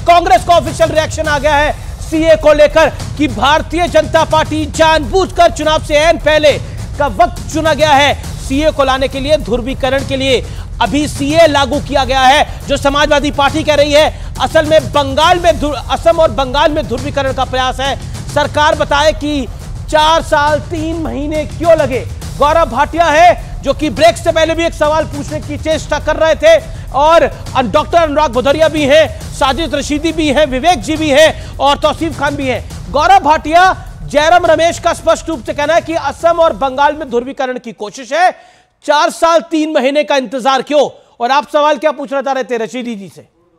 कांग्रेस का official reaction आ गया है सीए को लेकर कि भारतीय जनता पार्टी जानबूझकर चुनाव से ऐन पहले का वक्त चुना गया है सीए को लाने के लिए, ध्रुवीकरण के लिए। अभी सीए लागू किया गया है जो समाजवादी पार्टी कह रही है असल में बंगाल में, असम और बंगाल में ध्रुवीकरण का प्रयास है। सरकार बताए कि 4 साल 3 महीने क्यों लगे। गौरव भाटिया है जो कि ब्रेक से पहले भी एक सवाल पूछने की चेष्टा कर रहे थे, और डॉक्टर अनुराग भदौरिया भी हैं, साजिद रशीदी भी हैं, विवेक जी भी हैं और तौसीफ खान भी हैं। गौरव भाटिया, जयराम रमेश का स्पष्ट रूप से कहना है कि असम और बंगाल में ध्रुवीकरण की कोशिश है। 4 साल 3 महीने का इंतजार क्यों? और आप सवाल क्या पूछना चाह रहे थे रशीदी जी से?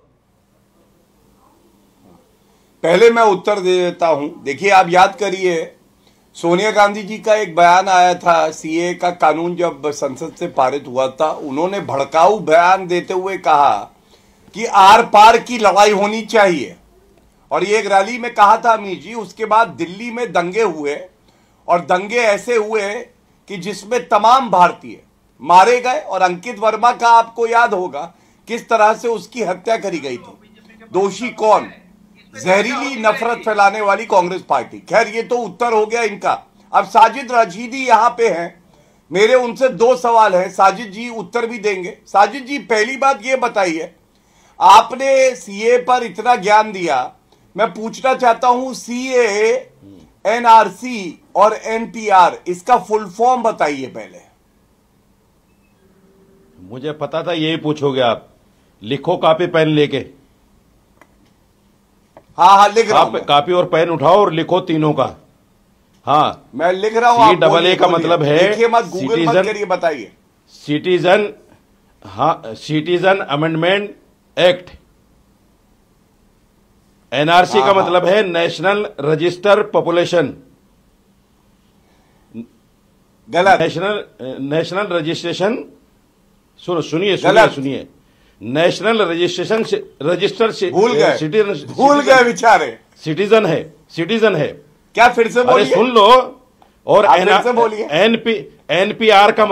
पहले मैं उत्तर दे देता हूं। देखिए, आप याद करिए, सोनिया गांधी जी का एक बयान आया था सीए का कानून जब संसद से पारित हुआ था। उन्होंने भड़काऊ बयान देते हुए कहा कि आर पार की लड़ाई होनी चाहिए, और ये एक रैली में कहा था अमीर जी। उसके बाद दिल्ली में दंगे हुए, और दंगे ऐसे हुए कि जिसमें तमाम भारतीय मारे गए, और अंकित वर्मा का आपको याद होगा किस तरह से उसकी हत्या करी गई थी। दोषी कौन? जहरीली नफरत फैलाने वाली कांग्रेस पार्टी। खैर, ये तो उत्तर हो गया इनका। अब साजिद रशीदी यहां पे हैं, मेरे उनसे 2 सवाल हैं। साजिद जी उत्तर भी देंगे। साजिद जी, पहली बात ये बताइए, आपने सीए पर इतना ज्ञान दिया, मैं पूछना चाहता हूं सीए, एनआरसी और एनपीआर, इसका फुल फॉर्म बताइए पहले। मुझे पता था यही पूछोगे आप। लिखो कॉपी पेन लेके। हाँ, लिख रहा हूं। कॉपी और पेन उठाओ और लिखो तीनों का। हाँ, मैं लिख रहा हूं। CAA का मतलब है देखिए, मत गूगल मत करिए, बताइए। सिटीजन, हाँ, सिटीजन अमेंडमेंट एक्ट। एनआरसी का मतलब है नेशनल रजिस्टर पॉपुलेशन। गलत। नेशनल रजिस्ट्रेशन, सुनिए नेशनल रजिस्टर भूल गए बेचारे। सिटीजन है। क्या फिर से बोलिए? अरे सुन लो। और बोलिए। एनपीआर का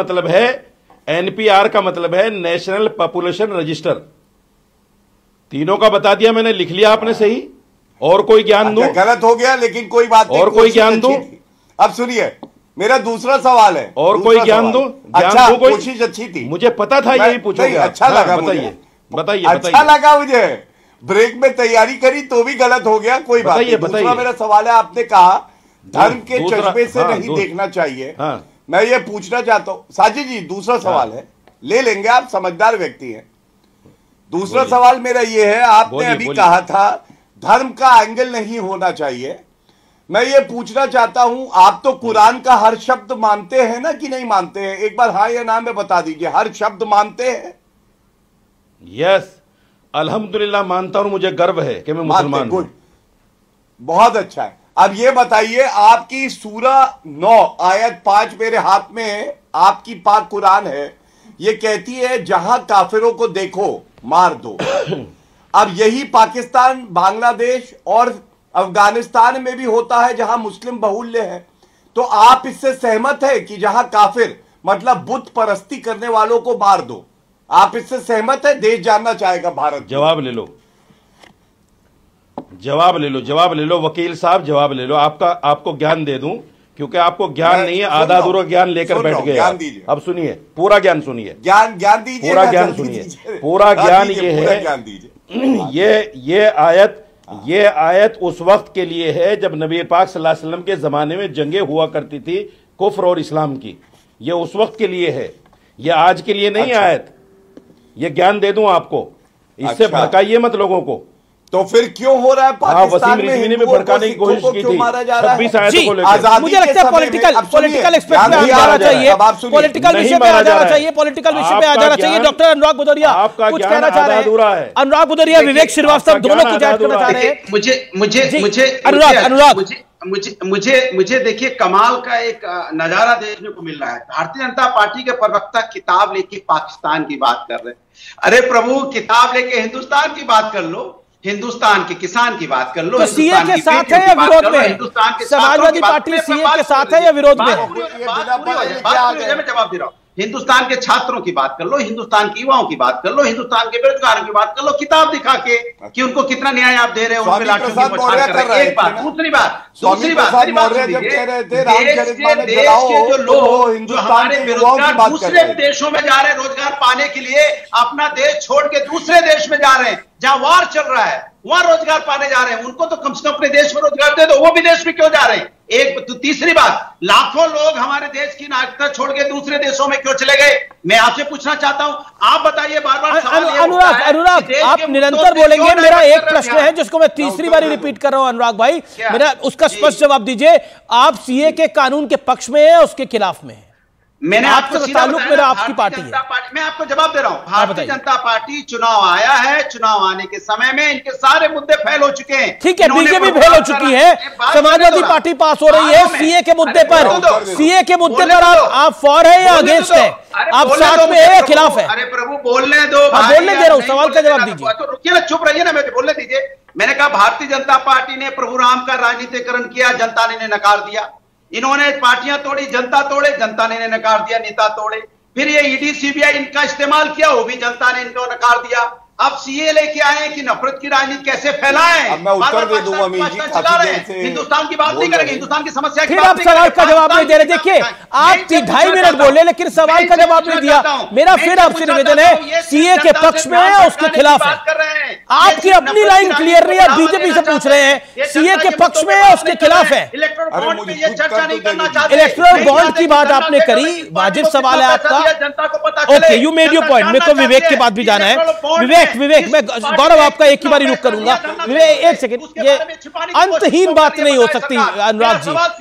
मतलब है नेशनल पॉपुलेशन रजिस्टर। तीनों का बता दिया मैंने, लिख लिया आपने सही। और कोई ज्ञान दूं? गलत हो गया, लेकिन कोई बात नहीं। और कोई ज्ञान दूं? अब सुनिए, मेरा दूसरा सवाल है। और कोई ज्ञान दूं? अच्छा, कोशिश अच्छी थी। मुझे पता था यही पूछोगे। अच्छा लगा, बताइए। अच्छा लगा मुझे। ब्रेक में तैयारी करी तो भी गलत हो गया, कोई बात नहीं। दूसरा मेरा सवाल है, आपने कहा धर्म के चश्मे से नहीं देखना चाहिए। मैं ये पूछना चाहता हूं साजिद जी, दूसरा सवाल है, ले लेंगे, आप समझदार व्यक्ति हैं। दूसरा सवाल मेरा ये है, आपने अभी कहा था धर्म का एंगल नहीं होना चाहिए। मैं ये पूछना चाहता हूं, आप तो कुरान का हर शब्द मानते हैं ना कि नहीं मानते हैं? एक बार हाँ या ना में बता दीजिए। हर शब्द मानते हैं? यस, अल्हम्दुलिल्लाह मानता हूं। मुझे गर्व है कि मैं मुसलमान हूं। बहुत अच्छा है। अब ये बताइए, आपकी सूरा 9 आयत 5 मेरे हाथ में है, आपकी पाक कुरान है, ये कहती है जहां काफिरों को देखो मार दो। अब यही पाकिस्तान, बांग्लादेश और अफगानिस्तान में भी होता है जहां मुस्लिम बहुल्य है। तो आप इससे सहमत है कि जहां काफिर मतलब बुत परस्ती करने वालों को मार दो? आप इससे सहमत है? देश जानना चाहेगा भारत। जवाब ले लो वकील साहब, जवाब ले लो। आपको ज्ञान दे दूं, क्योंकि आपको ज्ञान नहीं है, आधा अधूरा ज्ञान लेकर बैठ गए। ज्ञान दीजिए। अब सुनिए, पूरा ज्ञान सुनिए। ज्ञान दीजिए, पूरा ज्ञान सुनिए। पूरा ज्ञान ये है, ये आयत उस वक्त के लिए है जब नबी पाक सल्लल्लाहु अलैहि वसल्लम के जमाने में जंगें हुआ करती थी कुफ्र और इस्लाम की। ये उस वक्त के लिए है, ये आज के लिए नहीं। आयत, ये ज्ञान दे दूं आपको, इससे भड़काइए मत लोगों को। तो फिर क्यों हो रहा है पाकिस्तान में भड़काने की कोशिश की थी? 26 आयतों को लेकर मुझे लगता है पॉलिटिकल एक्सपेक्ट में आ जाना चाहिए, पॉलिटिकल विषय पे आ जाना चाहिए, पॉलिटिकल विषय पे आ जाना चाहिए। डॉक्टर अनुराग भदौरिया कुछ कहना चाह रहे हैं। अनुराग भदौरिया, विवेक श्रीवास्तव दोनों कुछ ऐड करना चाह रहे हैं। मुझे देखिए, कमाल का एक नजारा देखने को मिल रहा है। भारतीय जनता पार्टी के प्रवक्ता किताब लेके पाकिस्तान की बात कर रहे हैं। अरे प्रभु, किताब लेके हिंदुस्तान की बात कर लो, हिंदुस्तान के किसान की बात कर लो। तो सीए के साथ है या विरोध में? समाजवादी पार्टी सीए के साथ है या विरोध में? मैं जवाब दे रहा हूं। हिंदुस्तान के छात्रों की बात कर लो, हिंदुस्तान के युवाओं की बात कर लो, हिंदुस्तान के बेरोजगारों की बात कर लो, किताब दिखा के कि उनको कितना न्याय आप दे रहे हो, उनपे लाठियों की बौछार कर रहे हैं। एक बात। दूसरी बात मेरी बात सुनिए, देश के जो लोग जो हमारे बेरोजगार दूसरे देशों में जा रहे हैं रोजगार पाने के लिए, अपना देश छोड़ के दूसरे देश में जा रहे हैं जहां वार चल रहा है, वहां रोजगार पाने जा रहे हैं, उनको तो कम से कम अपने देश में रोजगार दे दो, वो विदेश में क्यों जा रहे हैं? एक तो तीसरी बात, लाखों लोग हमारे देश की नागरिकता छोड़ के दूसरे देशों में क्यों चले गए? मैं आपसे पूछना चाहता हूं, आप बताइए। बार-बार अनुराग आप निरंतर बोलेंगे। मेरा एक प्रश्न है जिसको मैं तीसरी बार रिपीट कर रहा हूं अनुराग भाई, मेरा उसका स्पष्ट जवाब दीजिए। आप सीए के कानून के पक्ष में है, उसके खिलाफ में है? मैंने आपको ताल्लुक मेरा आपकी पार्टी है। मैं आपको जवाब दे रहा हूं, भारतीय जनता पार्टी चुनाव आया है, चुनाव आने के समय में इनके सारे मुद्दे फेल हो चुके हैं। ठीक है, बीजेपी फेल हो चुकी है, समाजवादी पार्टी पास हो रही है सीए के मुद्दे पर। सीए के मुद्दे पर आप फॉर है या अगेंस्ट है? आप साथ में है या खिलाफ है? अरे प्रभु बोलने दो, बोलने दे रहा हूं, सवाल का जवाब दीजिए। तो रुकिए ना, चुप रहिए ना, मुझे बोलने दीजिए। मैंने कहा भारतीय जनता पार्टी ने प्रभु राम का राजनीतिकरण किया, जनता ने नकार दिया। इन्होंने पार्टियां तोड़ी, जनता तोड़े, जनता ने नकार दिया, नेता तोड़े। फिर ये ईडी सीबीआई इनका इस्तेमाल किया, वो भी जनता ने इनको नकार दिया। अब सीए लेके आए कि नफरत की राजनीति कैसे फैलाएं? अब मैं उत्तर दे दूंगा अमीन जी, काफी देर से हिंदुस्तान की बात नहीं करेंगे, हिंदुस्तान की समस्या की फिर आप सवाल का जवाब नहीं दे रहे। देखिए आप 2.5 मिनट बोले लेकिन सवाल का जवाब नहीं दिया। मेरा फिर आपसे निवेदन है, सीए के पक्ष में है उसके खिलाफ है? आपकी अपनी लाइन क्लियर नहीं है, बीजेपी से पूछ रहे हैं सीए के पक्ष में है उसके खिलाफ है? इलेक्टोरल बॉन्ड की बात आपने करी, वाजिब सवाल है आपका। Okay, you made your point. मेरे को विवेक की बात भी जाना है। विवेक मैं गौरव आपका एक ही बार रुक करूंगा। विवेक एक सेकंड, ये अंतहीन बात नहीं हो सकती अनुराग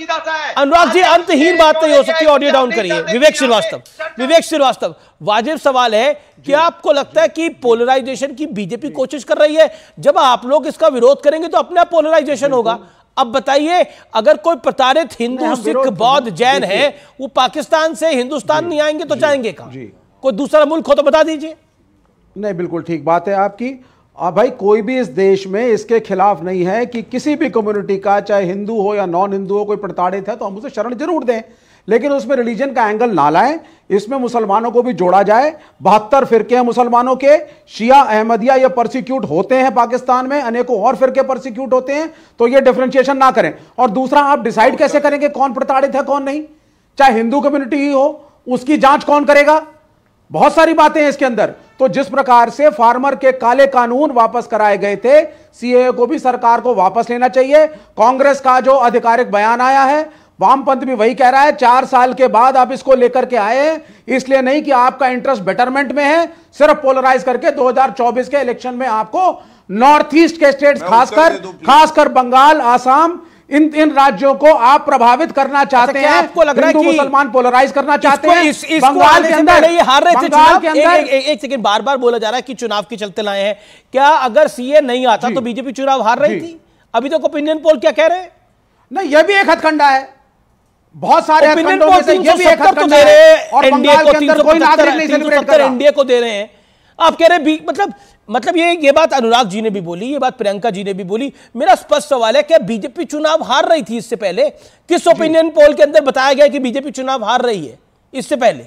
जी, अंतहीन बात नहीं हो सकती। ऑडियो डाउन करिए। विवेक श्रीवास्तव, वाजिब सवाल है, क्या आपको लगता है कि पोलराइजेशन की बीजेपी कोशिश कर रही है? जब आप लोग इसका विरोध करेंगे तो अपने आप पोलराइजेशन होगा। अब बताइए, अगर कोई प्रताड़ित हिंदू, सिख, बौद्ध, जैन है, वो पाकिस्तान से हिंदुस्तान नहीं आएंगे तो जाएंगे कहां? कोई दूसरा मुल्क हो तो बता दीजिए। नहीं, बिल्कुल ठीक बात है आपकी। भाई कोई भी इस देश में इसके खिलाफ नहीं है कि किसी भी कम्युनिटी का, चाहे हिंदू हो या नॉन हिंदू हो, कोई प्रताड़ित है तो हम उसे शरण जरूर दें, लेकिन उसमें रिलीजन का एंगल ना लाएं। इसमें मुसलमानों को भी जोड़ा जाए। 72 फिरके हैं मुसलमानों के, शिया, अहमदिया ये परसिक्यूट होते हैं पाकिस्तान में, अनेकों और फिरके परसिक्यूट होते हैं, तो ये डिफरेंशिएशन ना करें। और दूसरा, आप डिसाइड कैसे करेंगे कौन प्रताड़ित है कौन नहीं? चाहे हिंदू कम्युनिटी ही हो, उसकी जांच कौन करेगा? बहुत सारी बातें हैं इसके अंदर। तो जिस प्रकार से फार्मर के काले कानून वापस कराए गए थे, सीएए को भी सरकार को वापस लेना चाहिए। कांग्रेस का जो आधिकारिक बयान आया है, वामपंथ भी वही कह रहा है, 4 साल के बाद आप इसको लेकर के आए हैं, इसलिए नहीं कि आपका इंटरेस्ट बेटरमेंट में है, सिर्फ पोलराइज करके 2024 के इलेक्शन में आपको नॉर्थ ईस्ट के स्टेट्स, खासकर बंगाल, आसाम, इन राज्यों को आप प्रभावित करना चाहते हैं। आपको लग रहा है कि मुसलमान पोलराइज करना चाहते हैं? बंगाल के अंदर ये हार रहे थे चुनाव। एक सेकंड, बार बार बोला जा रहा है कि चुनाव के चलते लाए हैं। क्या अगर सीए नहीं आता तो बीजेपी चुनाव हार रही थी? अभी तक ओपिनियन पोल क्या कह रहे हैं? नहीं, ये भी एक हथकंडा है। बहुत सारे हथकंडों में से ये भी एक हथकंडा है। और बंगाल के अंदर कोई नागरिक नहीं सेलिब्रेट कर रहा। एनडीए को दे रहे हैं। आप कह रहे हैं मतलब ये बात अनुराग जी ने भी बोली, ये बात प्रियंका जी ने भी बोली। मेरा स्पष्ट सवाल है, क्या बीजेपी चुनाव हार रही थी इससे पहले? किस ओपिनियन पोल के अंदर बताया गया कि बीजेपी चुनाव हार रही है इससे पहले?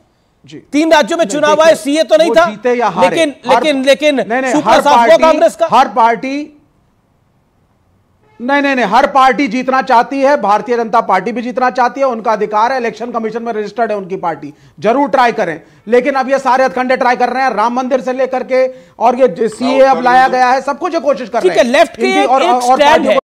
3 राज्यों में चुनाव आए, सीए तो नहीं था, लेकिन सुपर साफ हुआ कांग्रेस का। हर पार्टी नहीं, हर पार्टी जीतना चाहती है। भारतीय जनता पार्टी भी जीतना चाहती है, उनका अधिकार है, इलेक्शन कमीशन में रजिस्टर्ड है उनकी पार्टी, जरूर ट्राई करें। लेकिन अब ये सारे हथकंडे ट्राई कर रहे हैं, राम मंदिर से लेकर के, और ये सीए अब लाया गया है, सब कुछ कोशिश कर रहे हैं। लेफ्ट की एक स्टैंड है।